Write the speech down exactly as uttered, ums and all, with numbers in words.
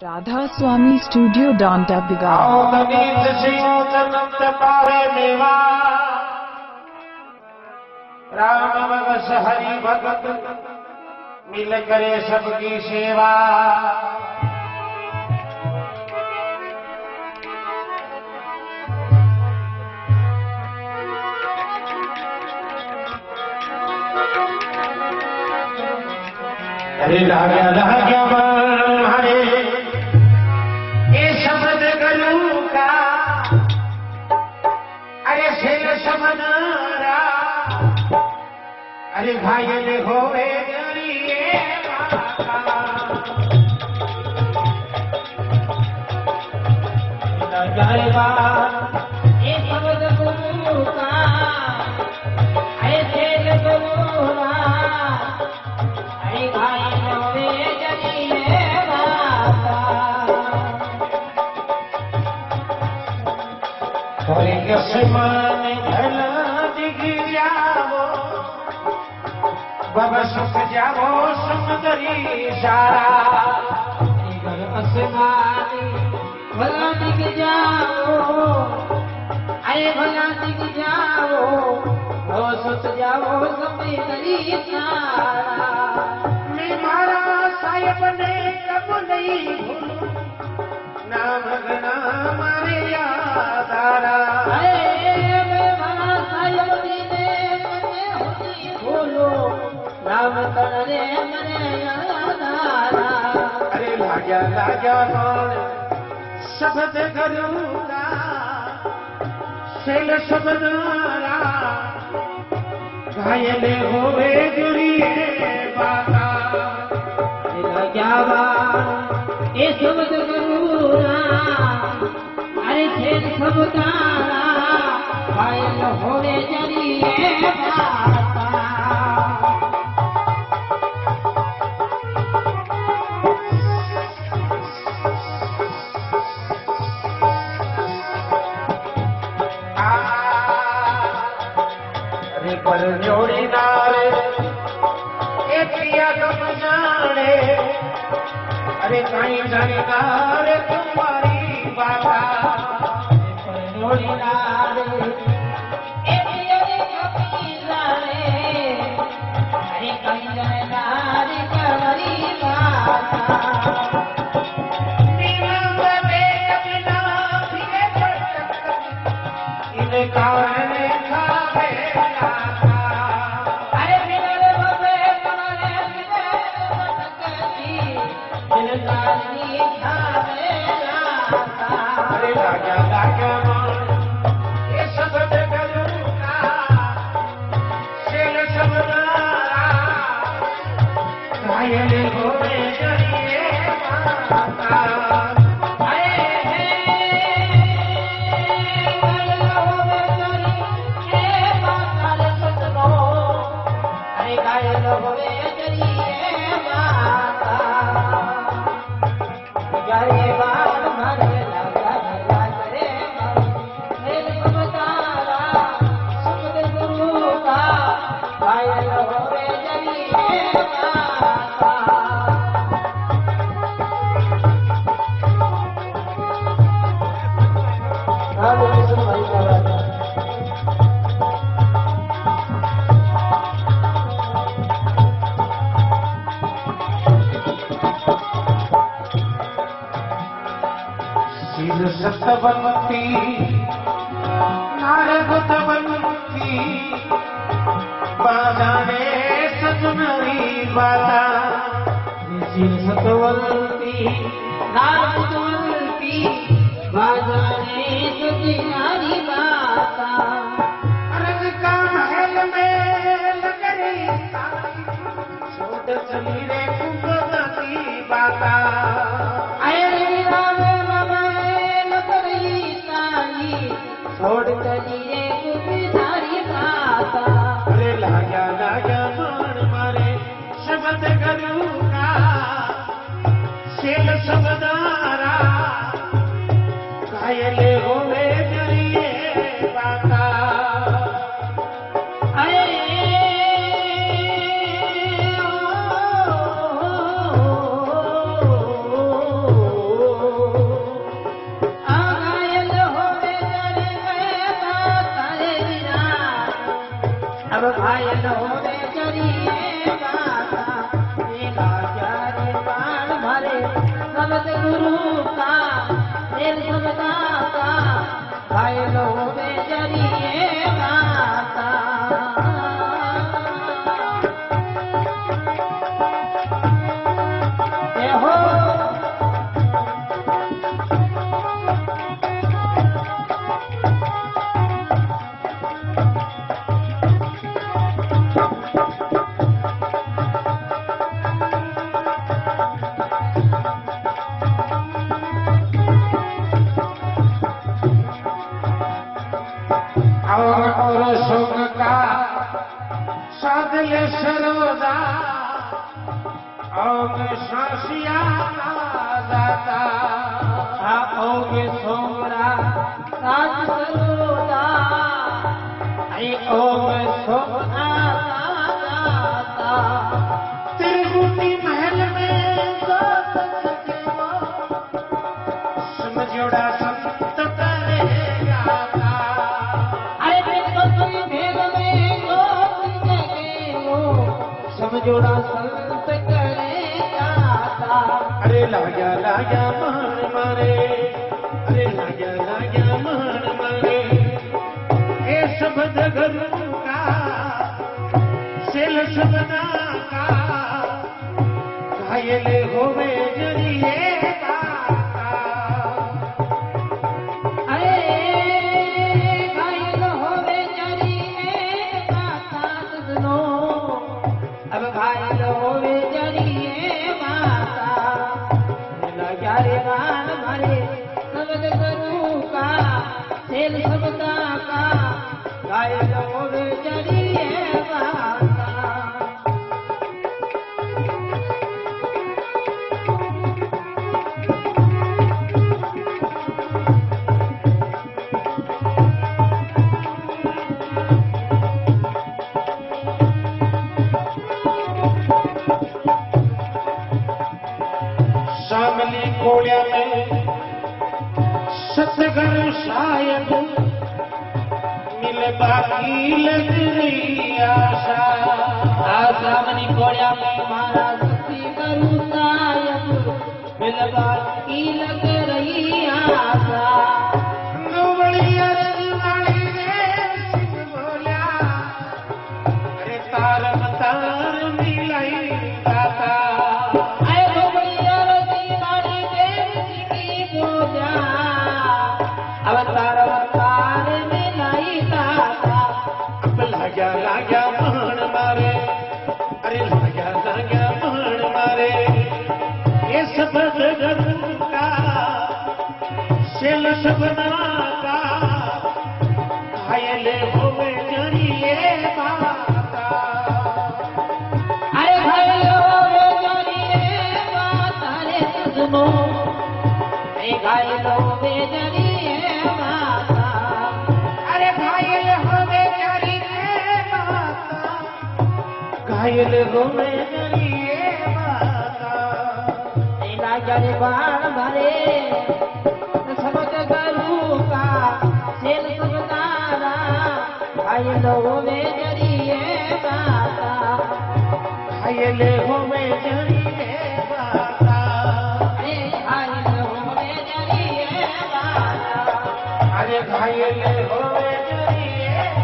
राधा स्वामी studio डांटा बिगाड़ राम बस हरि भगत मिल करे सबकी सेवा। अरे राजा राजा मन हरे ये शब्द गलू का, अरे शेर समनारा, अरे घायल होवे गरीए ये शब्द गलू का, अरे शेर गलूरा, अरे घायल होवे गरीए माता। और समान भला दिख जाओ बाबा, सुख जाओ सुंदरी सारा। आसमानी भला दिख जाओ, अरे भला दिख जाओ, वो सुख जाओ सुंदरी सारा। मैं मारा साहिब ने कब नहीं भूलू, नाम गना मारे याद आरा। करे मने यादारा। अरे लाजा लाजा मान शब्द करूंगा, शेल शब्दारा, घायल होवे गुरिए बाबा। लाजावा ये शब्द करूंगा, अरे शेल शब्दारा, घायल होवे गुरिए बाबा। पर जोड़ी नारे एतिया कब जाने, अरे कहीं जाने नारे तुम्हारी बाबा। पर जोड़ी नारे एतिया कब जाने, अरे कहीं जाने नारे तुम्हारी बाबा। नीलम में बिना फिरे इन्हें कारण खावे राजा राजा मान ये शब्द करूंगा, शेर शब्दारा, घायल होवे गरीए माता। अरे घायल होवे गरीए माता रे सजनो, अरे घायल होवे गरीए माता। जय बाल मरे सतवंती नारगतवंती, बाजाने सजनरी बाता। सतवंती नारगतवंती, बाजाने सजनरी बाता। अर्ज का महल में लग रही छोड़ चली रे कुंभवती बाता। छोड़ चलिए गुजरारी माता। अरे लाजा लाजा मान मारे शब्द करूंगा, शेल शब्दारा, घायल होवे गरीए बाता। अरे ओ शब्द गुरु का तेल सबदा का घायलों में जरिए माता ये हो और सुख का साधले सरोदा और सांसिया दाता आओगे सोमरा साज सरोदा आई ओगे सोमरा दाता त्रिकुटी महल में समझोड़ा संत करेगा समझोड़ा संत करेगा अरे लाया लाया मान मारे अरे लाया लाया मान मारे ए शब्द गुरु का सेल शब्दा का घायल होवे जरिए दाता अरे घायल होवे जरिए दाता सुनो अब घायल होवे जरिए माता लगा रे गान मारे शब्द गुरु का सेल शब्दा का घायल होवे जरिए माता शामली कोड़िया में सतगर शायद मिल बाकी लग रही आशा सामनी कोड़िया में मारा सती करू सायब मिलवा की लग रही आशा नवली अरज वाली रे सिंह बोलिया अरे तार तार मिलाई दाता अरे गोबैया रती वाली देवी की पूजा अवतार अवतार मिलाई दाता अब लाया लाया मान मारे अरे लाया लाया मान मारे ये शब्द गुरु का सेल शब्दा का घायल होवे जरिए माता अरे घायलो रे जरिए माता रे सुनो अरे घायलो रे जरिए माता अरे घायल होवे जरिए माता घायल होवे जरिए माता नीला जरे बाण भरे शब्द गुरु का सेल सबदारा घायलो रे जरिए माता घायल होवे जरिए माता अरे घायलो रे जरिए माता अरे घायल होवे जरिए